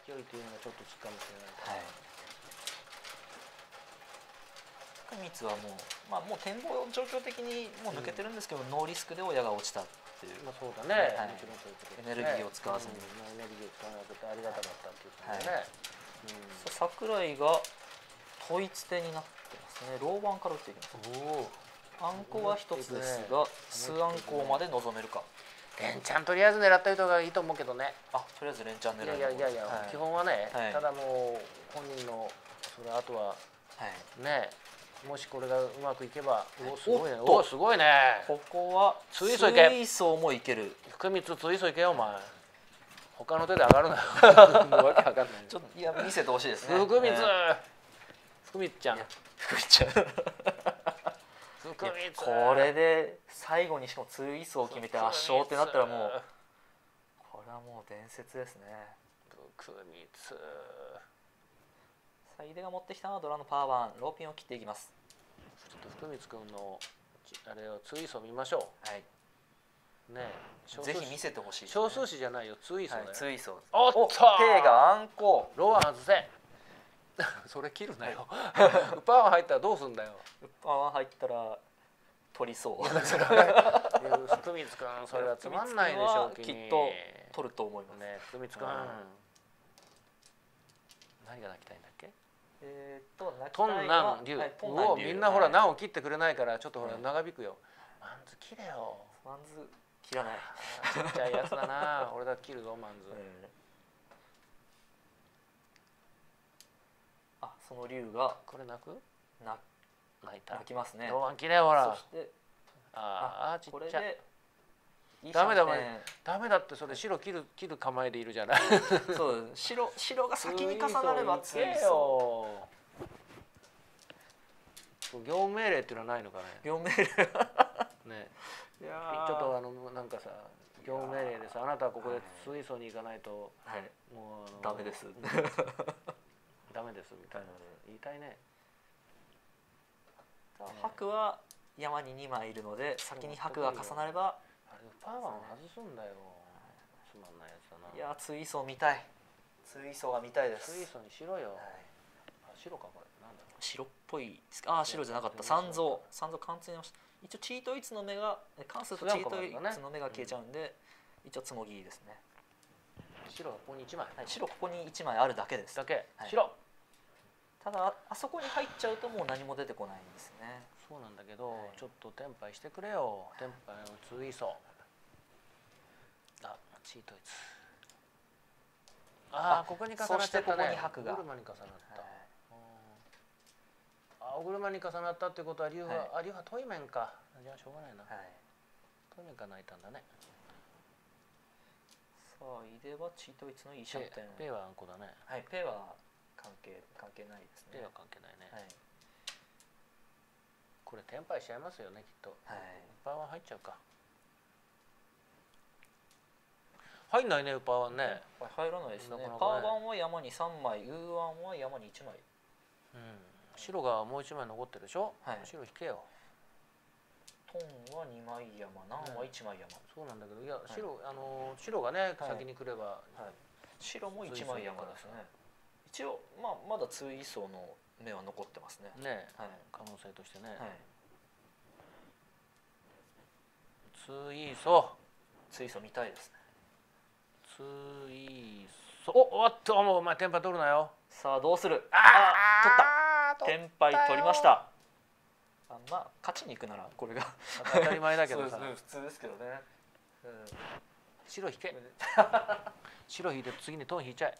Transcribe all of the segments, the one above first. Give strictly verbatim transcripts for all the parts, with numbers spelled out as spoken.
距離というのがちょっとつくかもしれない。はい。 福光はもう、まあ、もう展望状況的にもう抜けてるんですけど、うん、ノーリスクで親が落ちたっていう、 まあそうだね、 はい、 もちろんそういうことですね、エネルギーを使わずに、 うん、エネルギーを使わなくてありがたかったっていう感じでね、 はい、うん、桜井が統一手になってますね。ローバンから打っていきます。おあんこは一つですが、数あんこまで望めるか。 連チャンとりあえず狙った人がいいと思うけどね。 あ、とりあえず連チャン狙いやいやいやいや、はい、基本はね、はい、ただもう本人のそれあとは、はい、ね、もしこれがうまくいけば、おすごいね。おすごいね。 ここはツイソいけ。 ツイソもいける。 福光ツイソいけよお前。他の手で上がるなよ。もうわけわかんない。 ちょっといや見せてほしいですね。 福光。福光ちゃん。 福光ちゃん。これで最後にしかもツイソを決めて圧勝ってなったらもうこれはもう伝説ですね。 福光。 さあ井出が持ってきたのはドラのパワーワン、ローピンを切っていきます。 ちょっと福光君のあれをツイソ見ましょう。はい。ねえ、ぜひ見せてほしい、ね。 少数詞じゃないよ、ツイソだよ。はい、 ツイソ。 おっと。 手があんこ。 ローアン外せ。それ切るなよ。ウパワン入ったらどうすんだよ。 ウパワン入ったら取りそう。 福光君それはつまんないでしょう。 きっと取ると思いますね。福光君。何が泣きたいんだっけ？ えっとトンナン龍。うお、みんなほらナンを切ってくれないからちょっとほら長引くよ。マンズ切れよ。 マンズ切らない。 ちっちゃいやつだな。俺だけ切るぞマンズ。 あ、その龍がこれ泣く？ 泣いた。泣きますね。 ローワン切れほら。 そしてああちっちゃい。 いダメだダメだってそれ白切る切る構えでいるじゃない。 そう白白が先に重なれば強いよ。業務命令っていうのはないのかね。 業務命令ね。ちょっとあのなんかさ業務命令でさあなたはここで水素に行かないともうダメです。 ダメですみたいな言いたいね。 白は山ににまいいるので先に白が重なれば。 パワーを外すんだよ。つまんないやつだな。 いやツイソー見たい。ツイソーが見たいです。 ツイソーにしろよ。あ、白かこれ。なんだろう。 白っぽい。ああ白じゃなかった。三蔵。三蔵貫通にし一応チートイツの目が関数とチートイツの目が消えちゃうんで、一応つもぎですね。 白がここにいちまい。 白ここにいちまいあるだけです。 だけ。白。 ただあそこに入っちゃうともう何も出てこないんですね。 そうなんだけど、ちょっとテンパイしてくれよ。テンパイのツイソー。あ、チートイツ。ああ、ここに重なっちゃったね。お車に重なった。あ、お車に重なったってことは龍は、あ、龍は対面か。じゃあしょうがないな。対面から泣いたんだね。 さあ、井出はチートイツのいいシャンテン。 ペイはあんこだね。 はい、ペイは関係関係ないですね。 ペイは関係ないね。これテンパイしちゃいますよね、きっと。はい。パワー入っちゃうか。入んないね、ウパーワンね。 入らないですね。パーワンは山にさんまい、ウーワンは山にいちまい。 うん。白がもういちまい残ってるでしょ。はい。白引けよ。 トンはにまい山、ナンはいちまい山。 そうなんだけど、いや白あの白がね先に来れば。 白もいちまい山ですね。一応まあまだツイソーの目は残ってますね。 ね。可能性としてね。ツイソー。ツイソー見たいですね。 ツイソおっともうお前テンパ取るなよ。 さあどうする。あ取った。テンパイ取りました。あまあ勝ちに行くならこれが当たり前だけどさ。 普通ですけどね。 白引け。白引いて次にトン引いちゃえ。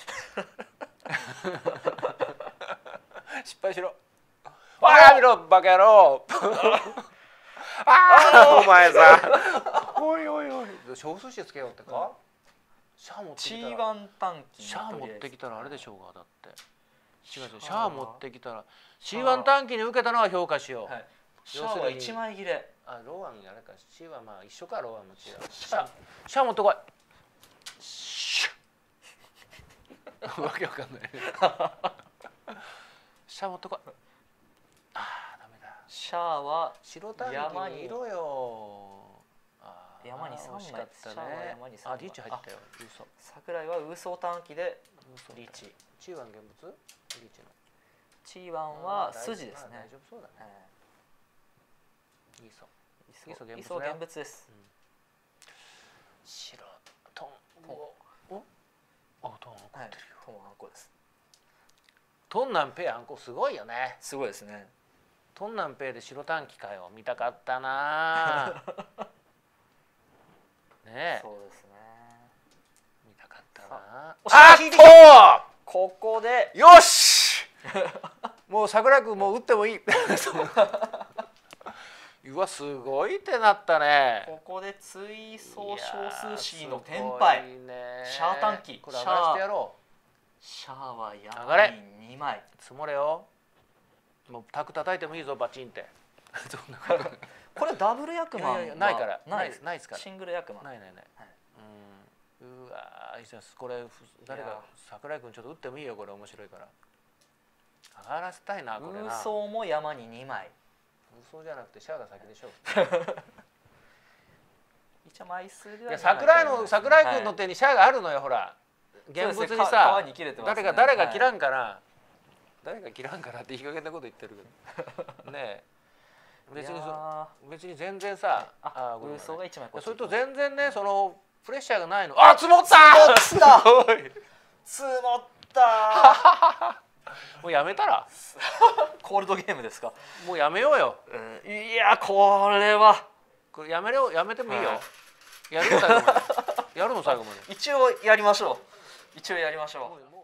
失敗しろ。ああ見ろバカ野郎。ああお前さ。おいおいおい。小数詞つけようってか。シャー持ってきたら。 チーワン短期。 シャー持ってきたらあれでしょうがだって。違う違うシャー持ってきたら シーワン 短期に受けたのは評価しよう。はい、 シャーはいちまい切れ。 あローワンあれか シー はまあ一緒かローワンも違う。シャーシャー持ってこい。シャわけわかんない。シャー持ってこい。ああダメだ。 シャーは白短期にいろよ。 山にさんまいです。 あー惜しかったねシャアは山にさんまい。 あリーチ入ったよ。嘘。 桜井はウーソー短期でリーチ。 チーワン現物？リーチの。 チーワンは筋ですね。 大丈夫そうだね。いいそう。 イソイソ現物です。 白トン。お？あトン残ってるよ。 トンあんこです。 トンナンペイあんこすごいよね。 すごいですね。 トンナンペイで白短期かよ。見たかったな。ねえ。 そうですね。 見たかったな。 あっとここでよしもう桜井君もう打ってもいい。うわすごいってなったね。 ここで追走少数 C のテンパイ。シャア短期。 これ上がらしてやろう。シャアは山ににまい。 積もれよ。もうタク叩いてもいいぞバチンって。 これダブル役満はないからないです。 ないですから。 シングル役満。 ないないない。うん。うわこれ誰か桜井君ちょっと打ってもいいよこれ面白いから。上がらせたいなこれな。 ウーソーも山ににまい。 嘘じゃなくてシャアが先でしょ。 一応枚数では。 いや桜井の桜井君の手にシャアがあるのよほら。現物にさ誰が誰が切らんから、誰が切らんからっていい加減なこと言ってるけど。ねえ。別に別に全然さ、 あウーソーが一枚こっち。 それと全然ねそのプレッシャーがないの。あ積もった。 積もった。積もった。 もうやめたら。 コールドゲームですか。 もうやめようよ。 うん、いやこれはこれやめろやめてもいいよ。やるの最後まで。やるの最後まで。 一応やりましょう。一応やりましょう。